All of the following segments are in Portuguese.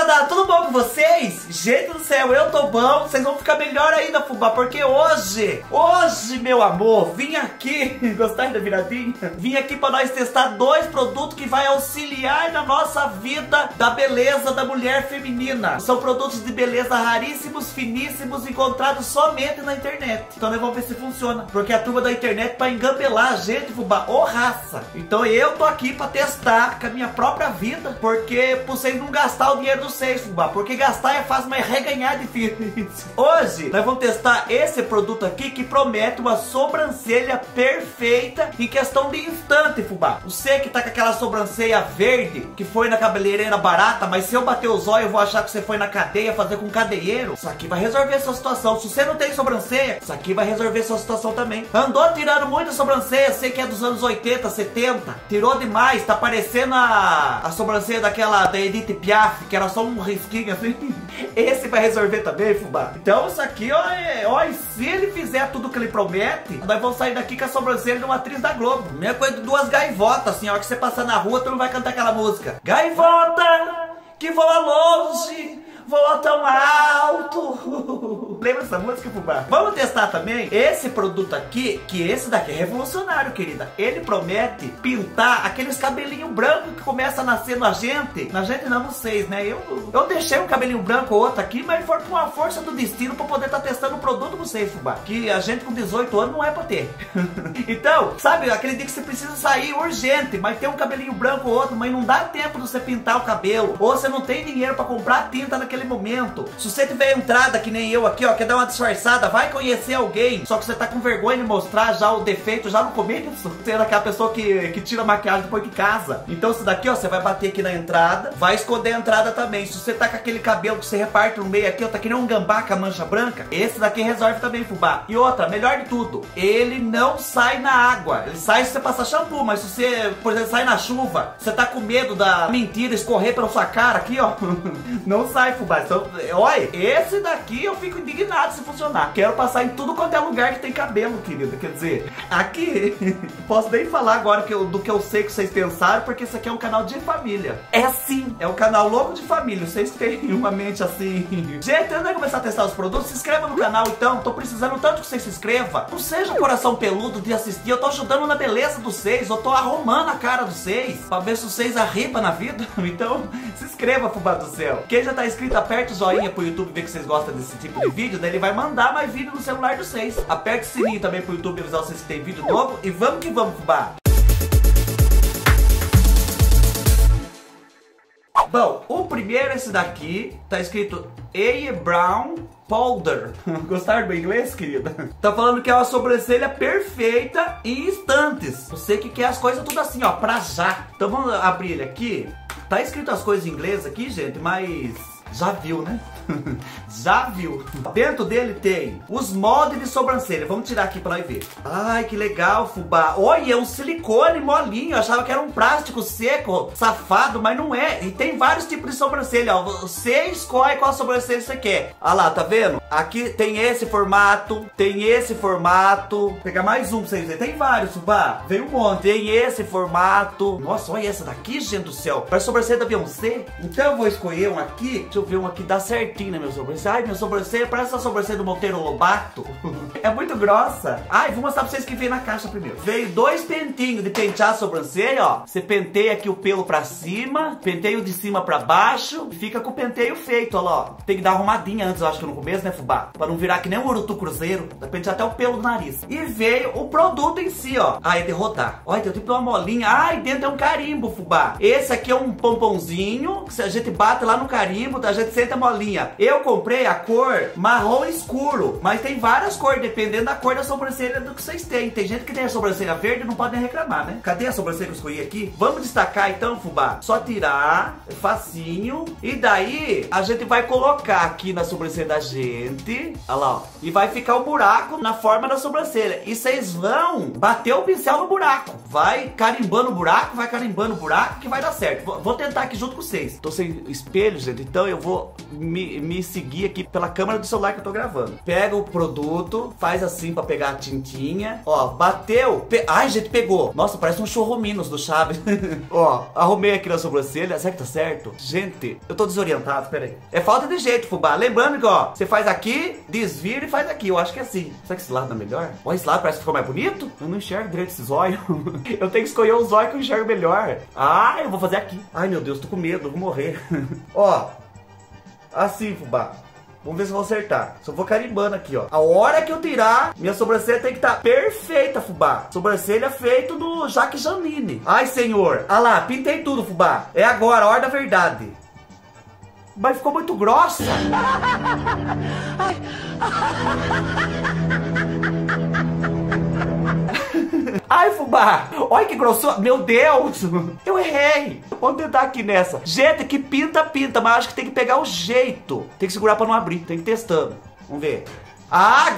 Moçada, tudo bom com vocês? Gente do céu, eu tô bom. Vocês vão ficar melhor ainda, fubá, porque hoje, meu amor, vim aqui, gostaram da viradinha? Vim aqui pra nós testar dois produtos que vai auxiliar na nossa vida da beleza da mulher feminina. São produtos de beleza raríssimos, finíssimos, encontrados somente na internet. Então nós vamos ver se funciona, porque a turma da internet pra engambelar a gente, fubá, ô raça. Então eu tô aqui pra testar com a minha própria vida, porque pra vocês não gastar o dinheiro de vocês, fubá, porque gastar é fácil, mas reganhar é difícil. Hoje nós vamos testar esse produto aqui que promete uma sobrancelha perfeita em questão de instante, fubá. Você que tá com aquela sobrancelha verde, que foi na cabeleireira barata, mas se eu bater os olhos eu vou achar que você foi na cadeia fazer com um cadeieiro. Isso aqui vai resolver a sua situação. Se você não tem sobrancelha, isso aqui vai resolver a sua situação também. Andou tirando muita sobrancelha, sei que é dos anos 80, 70, tirou demais, tá parecendo a sobrancelha daquela da Edith Piaf, que era só um risquinho assim. Esse vai resolver também, fubá. Então isso aqui, ó, e se ele fizer tudo que ele promete, nós vamos sair daqui com a sobrancelha de uma atriz da Globo. Mesma coisa de duas gaivotas, assim, ó, que você passar na rua, tu não vai cantar aquela música. Gaivota, que voa longe, voa tão alto. Lembra dessa música, fubá? Vamos testar também esse produto aqui, que esse daqui é revolucionário, querida. Ele promete pintar aqueles cabelinhos brancos que começa a nascer na gente. Na gente não, vocês, né? Eu deixei um cabelinho branco ou outro aqui, mas foi com a força do destino pra poder estar testando o produto pra vocês, fubá. Que a gente com 18 anos não é pra ter. Então, sabe, aquele dia que você precisa sair urgente, mas tem um cabelinho branco ou outro, mas não dá tempo de você pintar o cabelo, ou você não tem dinheiro pra comprar tinta naquele momento. Se você tiver entrada que nem eu aqui, ó, quer dar uma disfarçada, vai conhecer alguém, só que você tá com vergonha de mostrar já o defeito já no começo, sendo aquela pessoa que tira a maquiagem depois que casa. Então isso daqui, ó, você vai bater aqui na entrada, vai esconder a entrada também. Se você tá com aquele cabelo que você reparte no meio aqui, ó, tá que nem um gambá com a mancha branca, esse daqui resolve também, fubá. E outra, melhor de tudo, ele não sai na água, ele sai se você passar shampoo, mas se você, por exemplo, sai na chuva, você tá com medo da mentira escorrer pela sua cara aqui, ó, não sai, fubá. Então, olha, esse daqui eu fico indignado se funcionar. Quero passar em tudo quanto é lugar que tem cabelo, querida. Quer dizer, aqui, posso nem falar agora do que eu sei que vocês pensaram, porque isso aqui é um canal de família. É sim, é um canal louco de família. Vocês têm uma mente assim. Gente, antes de começar a testar os produtos, se inscreva no canal então. Tô precisando tanto que você se inscreva. Não seja um coração peludo de assistir. Eu tô ajudando na beleza dos seis. Eu tô arrumando a cara dos seis, pra ver se vocês arribam na vida. Então, se inscreva, fubá do céu. Quem já tá inscrito, aperta o joinha pro YouTube ver que vocês gostam desse tipo de vídeo. Daí ele vai mandar mais vídeo no celular de vocês. Aperte o sininho também pro YouTube avisar vocês que tem vídeo novo. E vamos que vamos, fubá. Bom, o primeiro é esse daqui. Tá escrito A. Brown Powder. Gostaram do meu inglês, querida? Tá falando que é uma sobrancelha perfeita em instantes. Você que quer as coisas tudo assim, ó, pra já. Então vamos abrir ele aqui. Tá escrito as coisas em inglês aqui, gente, mas já viu, né? Já viu? Dentro dele tem os moldes de sobrancelha. Vamos tirar aqui pra nós ver. Ai, que legal, fubá. Olha, é um silicone molinho. Eu achava que era um plástico seco, safado, mas não é. E tem vários tipos de sobrancelha, ó. Você escolhe qual sobrancelha você quer. Olha lá, tá vendo? Aqui tem esse formato, tem esse formato. Vou pegar mais um pra vocês verem. Tem vários, fubá. Veio um monte. Tem esse formato. Nossa, olha essa daqui, gente do céu. Parece sobrancelha da Beyoncé. Então eu vou escolher um aqui. Deixa eu ver um aqui, dá certinho na minha sobrancelha. Ai, minha sobrancelha parece a sobrancelha do Monteiro Lobato. É muito grossa. Ai, vou mostrar pra vocês o que veio na caixa primeiro. Veio dois pentinhos de pentear a sobrancelha, ó. Você penteia aqui o pelo pra cima, penteia o de cima pra baixo, e fica com o penteio feito, ó lá, ó. Tem que dar arrumadinha antes, eu acho que no começo, né, fubá? Pra não virar que nem um urutu cruzeiro. Dá pra pentear até o pelo do nariz. E veio o produto em si, ó. Ah, é de rodar. Olha, tem tipo uma molinha. Ai, dentro é um carimbo, fubá. Esse aqui é um pompomzinho, que a gente bate lá no carimbo, a gente senta a molinha. Eu comprei a cor marrom escuro, mas tem várias cores, dependendo da cor da sobrancelha do que vocês têm. Tem gente que tem a sobrancelha verde e não podem reclamar, né? Cadê a sobrancelha que eu escolhi aqui? Vamos destacar então, fubá. Só tirar, é facinho. E daí, a gente vai colocar aqui na sobrancelha da gente. gente. Olha lá, ó. E vai ficar o buraco na forma da sobrancelha. E vocês vão bater o pincel no buraco. Vai carimbando o buraco, que vai dar certo. Vou tentar aqui junto com vocês. Tô sem espelho, gente, então eu vou me seguir aqui pela câmera do celular que eu tô gravando. Pega o produto, faz assim pra pegar a tintinha. Ó, bateu. Ai, gente, pegou. Nossa, parece um churrominos do Chaves. Ó, arrumei aqui na sobrancelha. Será que tá certo? Gente, eu tô desorientado, pera aí. É falta de jeito, fubá. Lembrando que, ó, você faz aqui, desvira e faz aqui. Eu acho que é assim. Será que esse lado é melhor? Ó, esse lado parece que ficou mais bonito. Eu não enxergo direito esse zóio. Eu tenho que escolher o zóio que eu enxergo melhor. Ah, eu vou fazer aqui. Ai, meu Deus, tô com medo, eu vou morrer. Ó, assim, fubá. Vamos ver se eu vou acertar. Só vou carimbando aqui, ó. A hora que eu tirar, minha sobrancelha tem que estar perfeita, fubá. Sobrancelha feito do Jaque Janine. Ai, senhor. Ah lá, pintei tudo, fubá. É agora, a hora da verdade. Mas ficou muito grossa. Ai, fubá. Olha que grosso. Meu Deus. Eu errei. Vamos tentar aqui nessa. Gente, que pinta, mas acho que tem que pegar o jeito. Tem que segurar pra não abrir. Tem que ir testando. Vamos ver. Ah,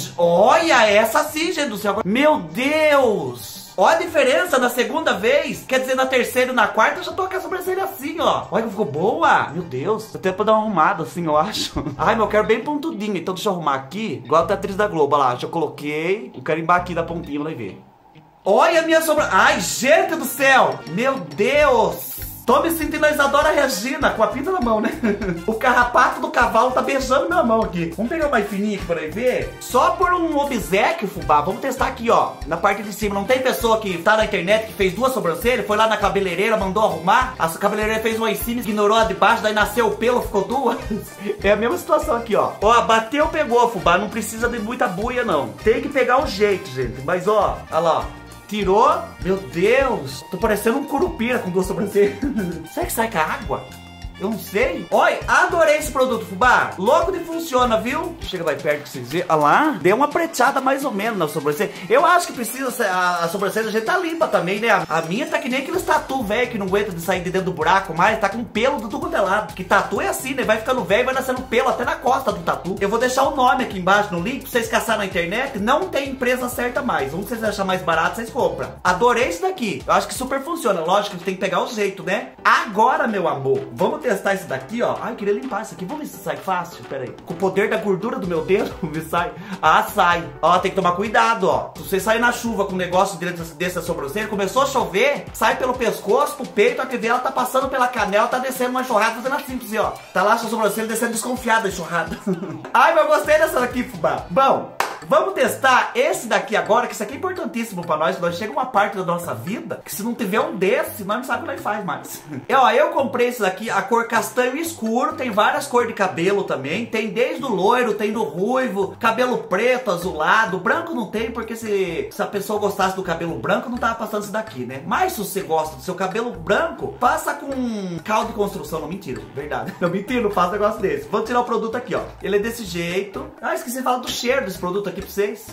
olha essa sim, gente do céu. Meu Deus. Olha a diferença na segunda vez. Quer dizer, na terceira e na quarta eu já tô com a sobrancelha assim, ó. Olha que ficou boa. Meu Deus. Até pra dar uma arrumada assim, eu acho. Ai, mas eu quero bem pontudinho. Então deixa eu arrumar aqui. Igual a atriz da Globo. Olha lá, já coloquei. Vou carimbar aqui da pontinha, vai ver. Olha a minha sobrancelha. Ai, gente do céu. Meu Deus. Tô me sentindo a Isadora Regina com a pinta na mão, né? O carrapato do cavalo tá beijando minha mão aqui. Vamos pegar mais fininho aqui pra aí ver? Só por um obséquio, fubá. Vamos testar aqui, ó. Na parte de cima. Não tem pessoa que tá na internet que fez duas sobrancelhas, foi lá na cabeleireira, mandou arrumar. A cabeleireira fez uma em cima, ignorou a de baixo, daí nasceu o pelo, ficou duas. É a mesma situação aqui, ó. Ó, bateu, pegou, fubá. Não precisa de muita buia, não. Tem que pegar o jeito, gente. Mas, ó, olha lá, ó. Tirou? Meu Deus! Tô parecendo um curupira com duas sobrancelhas. Será que sai com a água? Eu não sei. Olha, adorei esse produto, fubá. Logo de funciona, viu? Chega mais perto que vocês verem. Olha lá. Deu uma preteada mais ou menos na sobrancelha. Eu acho que precisa, a sobrancelha da gente tá limpa também, né? A minha tá que nem aqueles tatu velho que não aguenta de sair de dentro do buraco mais. Tá com pelo do tudo quanto é lado. Que tatu é assim, né? Vai ficando velho e vai nascendo pelo até na costa do tatu. Eu vou deixar o nome aqui embaixo no link pra vocês caçarem na internet. Não tem empresa certa mais. Um que vocês acham mais barato, vocês compram. Adorei isso daqui. Eu acho que super funciona. Lógico que tem que pegar o jeito, né? Agora, meu amor, vamos testar esse daqui, ó. Ai, queria limpar isso aqui. Vamos ver se sai fácil. Pera aí. Com o poder da gordura do meu dedo, me sai. Ah, sai. Ó, tem que tomar cuidado, ó. Se você sair na chuva com um negócio dessa sobrancelha, começou a chover, sai pelo pescoço, pro peito, a TV ela tá passando pela canela, tá descendo uma enxurrada, fazendo assim, assim, ó. Tá lá a sua sobrancelha descendo desconfiada a enxurrada. Ai, mas eu gostei dessa daqui, fubá. Bom, vamos testar esse daqui agora, que isso aqui é importantíssimo pra nós. Nós chega uma parte da nossa vida que se não tiver um desse, nós não sabemos o que faz mais. Ó, eu comprei esse daqui, a cor castanho escuro. Tem várias cores de cabelo também. Tem desde o loiro, tem do ruivo, cabelo preto, azulado. Branco não tem, porque se a pessoa gostasse do cabelo branco, não tava passando isso daqui, né? Mas se você gosta do seu cabelo branco, passa com caldo de construção. Não, mentira, verdade. Não, mentira, não faço um negócio desse. Vou tirar o produto aqui, ó. Ele é desse jeito. Ah, esqueci de falar do cheiro desse produto aqui pra vocês.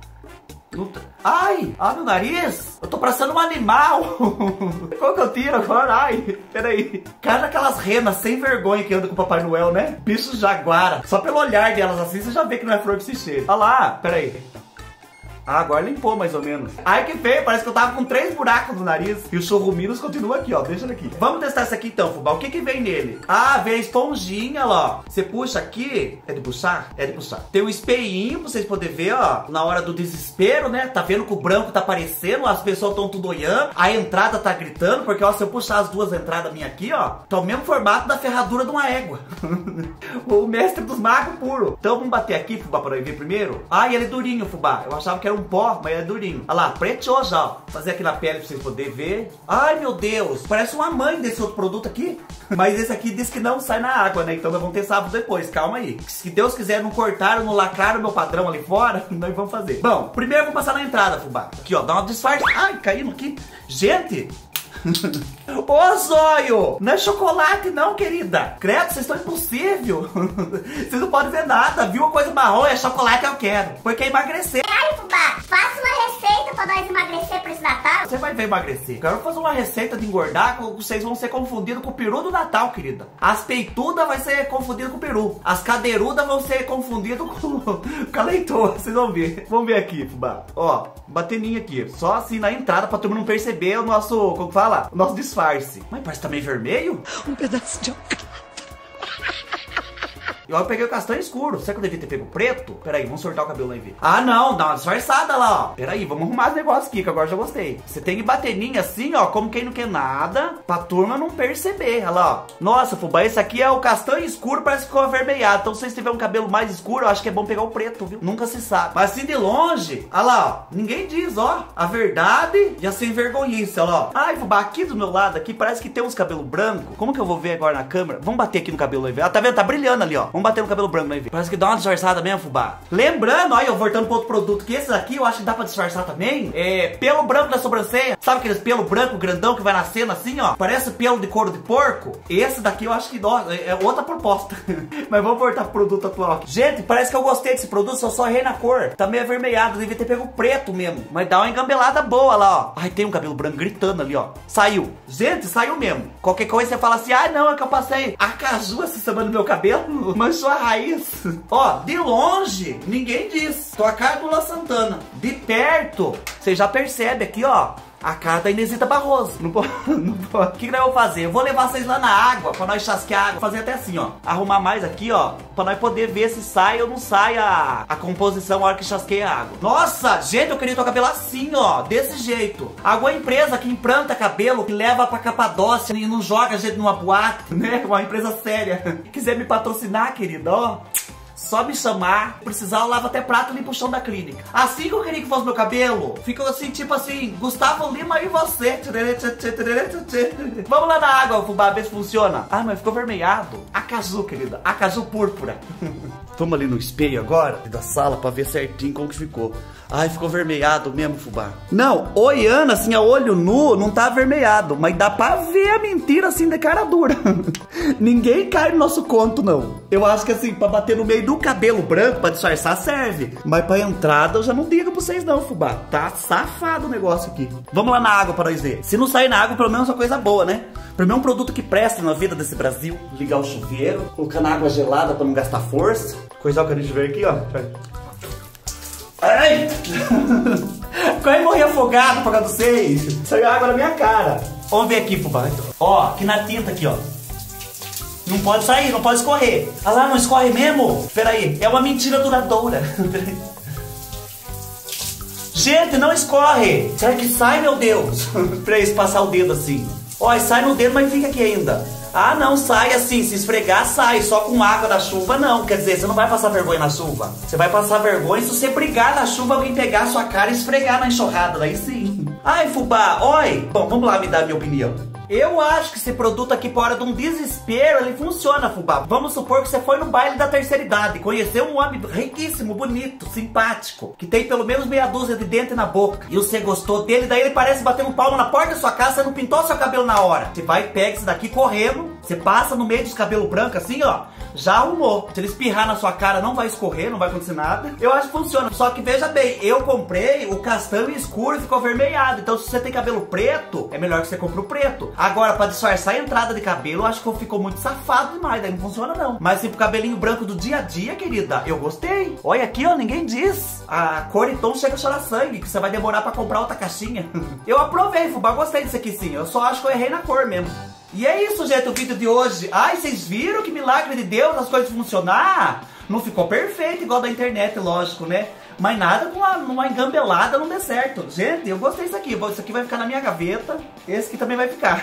Ai, meu nariz. Eu tô parecendo um animal. Qual que eu tiro agora? Ai, peraí. Cara, aquelas renas sem vergonha que andam com o Papai Noel, né? Bicho jaguara. Só pelo olhar delas assim, você já vê que não é flor que se cheira. Olha lá, peraí. Ah, agora limpou mais ou menos. Ai, que feio, parece que eu tava com 3 buracos no nariz. E o churruminos continua aqui, ó, deixa ele aqui. Vamos testar esse aqui então, fubá. O que que vem nele? Ah, vem a esponjinha, ó. Você puxa aqui, é de puxar? É de puxar. Tem um espelhinho pra vocês poderem ver, ó. Na hora do desespero, né? Tá vendo que o branco tá aparecendo, as pessoas tão tudo olhando. A entrada tá gritando, porque, ó, se eu puxar as duas entradas minhas aqui, ó, tá o mesmo formato da ferradura de uma égua. O mestre dos magos puro. Então vamos bater aqui, fubá, pra eu ver primeiro. Ah, e ele é durinho, fubá. Eu achava que era um pó, mas é durinho. Olha lá, preteou já, ó. Fazer aqui na pele pra vocês poderem ver. Ai, meu Deus. Parece uma mãe desse outro produto aqui. Mas esse aqui diz que não sai na água, né? Então nós vamos ter sábado depois. Calma aí. Se Deus quiser, não cortaram, não lacraram o meu padrão ali fora, nós vamos fazer. Bom, primeiro eu vou passar na entrada, fubá. Aqui, ó. Dá uma disfarce. Ai, caindo aqui. Gente... Ô, zóio! Não é chocolate não, querida. Credo, vocês estão impossível. Vocês não podem ver nada. Viu uma coisa marrom, é chocolate, eu quero. Porque é emagrecer. Ai, fubá, faça uma receita pra nós emagrecer pra esse Natal. você vai ver emagrecer. Quero fazer uma receita de engordar, vocês vão ser confundidos com o peru do Natal, querida. As peitudas vai ser confundido com o peru. As cadeirudas vão ser confundidas com a leitoa, vocês vão ver. Vamos ver aqui, fubá. Ó, bateninha aqui. Só assim na entrada pra turma não perceber o nosso, como fala? O nosso disfarce. Mas parece que tá meio vermelho. Um pedaço de alcatra. Eu peguei o castanho escuro. Será que eu devia ter pego preto? Peraí, vamos sortar o cabelo lá e ver. Ah, não, dá uma disfarçada lá, ó. Peraí, vamos arrumar os negócios aqui, que agora já gostei. Você tem que bateninha assim, ó, como quem não quer nada, pra turma não perceber. Olha lá, ó. Nossa, fubá, esse aqui é o castanho escuro, parece que ficou avermelhado. Então, se vocês tiverem um cabelo mais escuro, eu acho que é bom pegar o preto, viu? Nunca se sabe. Mas assim de longe, olha lá, ó. Ninguém diz, ó, a verdade e a sem vergonhice, olha lá, ó. Ai, fubá, aqui do meu lado, aqui, parece que tem uns cabelos brancos. Como que eu vou ver agora na câmera? Vamos bater aqui no cabelo aí, ver. Ah, tá vendo? Tá brilhando ali, ó. Vamos bater no cabelo branco aí, ver. Parece que dá uma disfarçada mesmo, fubá. Lembrando, olha, eu voltando pro outro produto, que esses aqui eu acho que dá pra disfarçar também. É pelo branco da sobrancelha. Sabe aqueles pelo branco grandão que vai nascendo assim, ó? Parece pelo de couro de porco. Esse daqui eu acho que é outra proposta. Mas vamos voltar pro produto atual aqui. Gente, parece que eu gostei desse produto, eu só errei na cor. Tá meio avermelhado, devia ter pego preto mesmo. Mas dá uma engambelada boa lá, ó. Ai, tem um cabelo branco gritando ali, ó. Saiu. Gente, saiu mesmo. Qualquer coisa você fala assim, ah, não, é que eu passei a caju essa semana no meu cabelo. Manchou a raiz. Ó, de longe, ninguém diz. Tô a cara do Luan Santana. De perto, você já percebe aqui, ó. A cara da Inesita Barroso. Não pode. O que nós vamos fazer? Eu vou levar vocês lá na água, pra nós chasquear a água. Fazer até assim, ó. Arrumar mais aqui, ó. Pra nós poder ver se sai ou não sai a composição na hora que chasqueia a água. Nossa, gente, eu queria ter o cabelo assim, ó. Desse jeito. Alguma empresa que implanta cabelo, que leva pra Capadócia e não joga a gente numa boate, né? Uma empresa séria. Quiser me patrocinar, querido, ó. Só me chamar, precisar, eu lavo até prato e limpo o chão da clínica. Assim que eu queria que fosse meu cabelo, ficou assim, tipo assim, Gustavo Lima e você. Vamos lá na água, fubá, ver se funciona. Ah, mas ficou vermelhado. Acaju, querida, acaju púrpura. Vamos ali no espelho agora, da sala, pra ver certinho como que ficou. Ai, ficou vermelhado mesmo, fubá. Não, olhando assim, a olho nu, não tá avermelhado, mas dá pra ver a mentira assim de cara dura. Ninguém cai no nosso conto, não. Eu acho que assim, pra bater no meio do cabelo branco, pra disfarçar, serve. Mas pra entrada, eu já não digo pra vocês não, fubá. Tá safado o negócio aqui. Vamos lá na água pra nós ver. Se não sair na água, pelo menos é uma coisa boa, né? Pelo menos é um produto que presta na vida desse Brasil. Ligar o chuveiro, colocando água gelada pra não gastar força. Coisar o carinho de chuveiro aqui, ó. Ai! Quase morri afogado por causa de vocês. Saiu água na minha cara. Vamos ver aqui, fubá. Ó, aqui na tinta aqui, ó. Não pode sair, não pode escorrer. Ah lá, não escorre mesmo? Espera aí, é uma mentira duradoura. Gente, não escorre. Será que sai, meu Deus? Pra isso passar o dedo assim. Ó, sai no dedo, mas fica aqui ainda. Ah, não, sai assim, se esfregar, sai. Só com água da chuva, não. Quer dizer, você não vai passar vergonha na chuva. Você vai passar vergonha se você brigar na chuva, alguém pegar a sua cara e esfregar na enxurrada. Daí sim. Ai, fubá, oi. Bom, vamos lá me dar a minha opinião. Eu acho que esse produto aqui, por hora de um desespero, ele funciona, fubá. Vamos supor que você foi no baile da terceira idade, conheceu um homem riquíssimo, bonito, simpático, que tem pelo menos meia dúzia de dente na boca, e você gostou dele, daí ele parece bater um palmo na porta da sua casa, você não pintou seu cabelo na hora. Você vai, pega esse daqui correndo, você passa no meio dos cabelos brancos assim, ó, já arrumou. Se ele espirrar na sua cara, não vai escorrer, não vai acontecer nada. Eu acho que funciona, só que veja bem, eu comprei o castanho escuro e ficou avermelhado, então se você tem cabelo preto, é melhor que você compre o preto. Agora, pra disfarçar a entrada de cabelo, eu acho que ficou muito safado demais, daí não funciona não. Mas assim, pro cabelinho branco do dia a dia, querida, eu gostei. Olha aqui, ó, ninguém diz. A cor e tom chega a chorar sangue, que você vai demorar pra comprar outra caixinha. Eu aprovei, fubá, gostei disso aqui sim, eu só acho que eu errei na cor mesmo. E é isso, gente, o vídeo de hoje. Ai, vocês viram que milagre de Deus, as coisas funcionar? Não ficou perfeito igual da internet, lógico, né? Mas nada com uma engambelada não dê certo. Gente, eu gostei disso aqui. Isso aqui vai ficar na minha gaveta. Esse aqui também vai ficar.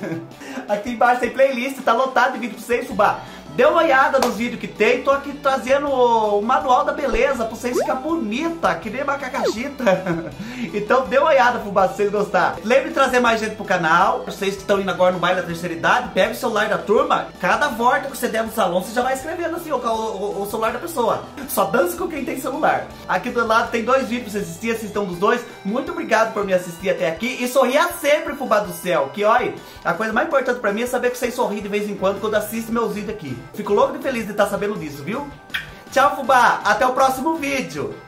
Aqui embaixo tem playlist, tá lotado de vídeo pra vocês, fubá. Dê uma olhada nos vídeos que tem. Tô aqui trazendo o manual da beleza pra vocês ficarem bonita, que nem macacachita. Então dê uma olhada, fubá, se vocês gostarem. Lembre de trazer mais gente pro canal. Vocês que estão indo agora no baile da terceira idade, pega o celular da turma. Cada volta que você der no salão, você já vai escrevendo assim o celular da pessoa. Só dança com quem tem celular. Aqui do lado tem 2 vídeos pra você assistir, assistam dos 2. Muito obrigado por me assistir até aqui. E sorria sempre, fubá do céu. Que olha, a coisa mais importante pra mim é saber que vocês sorriem de vez em quando assistem meus vídeos aqui. Fico louco de feliz de estar sabendo disso, viu? Tchau, fubá. Até o próximo vídeo.